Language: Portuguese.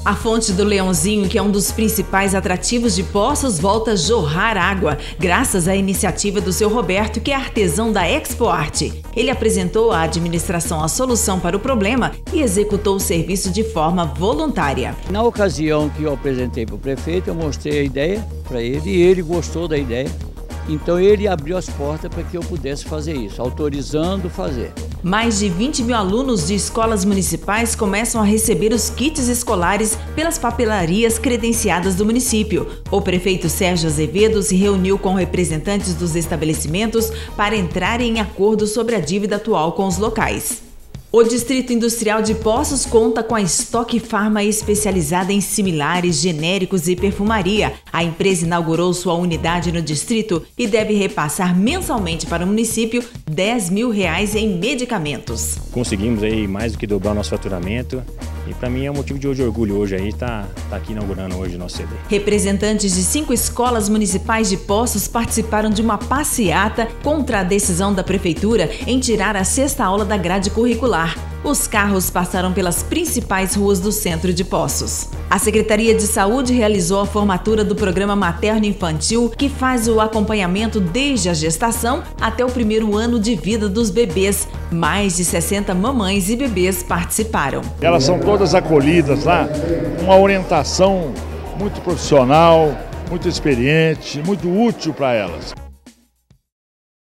A fonte do Leãozinho, que é um dos principais atrativos de Poços, volta a jorrar água, graças à iniciativa do seu Roberto, que é artesão da Expo Arte. Ele apresentou à administração a solução para o problema e executou o serviço de forma voluntária. Na ocasião que eu apresentei para o prefeito, eu mostrei a ideia para ele e ele gostou da ideia. Então ele abriu as portas para que eu pudesse fazer isso, autorizando fazer. Mais de 20 mil alunos de escolas municipais começam a receber os kits escolares pelas papelarias credenciadas do município. O prefeito Sérgio Azevedo se reuniu com representantes dos estabelecimentos para entrarem em acordo sobre a dívida atual com os locais. O Distrito Industrial de Poços conta com a Stock Pharma especializada em similares, genéricos e perfumaria. A empresa inaugurou sua unidade no distrito e deve repassar mensalmente para o município R$10 mil em medicamentos. Conseguimos aí mais do que dobrar o nosso faturamento. E para mim é um motivo de orgulho hoje aí tá aqui inaugurando hoje o nosso CD. Representantes de 5 escolas municipais de Poços participaram de uma passeata contra a decisão da prefeitura em tirar a sexta aula da grade curricular. Os carros passaram pelas principais ruas do centro de Poços. A Secretaria de Saúde realizou a formatura do programa materno-infantil, que faz o acompanhamento desde a gestação até o primeiro ano de vida dos bebês. Mais de 60 mamães e bebês participaram. Elas são todas acolhidas lá, uma orientação muito profissional, muito experiente, muito útil para elas.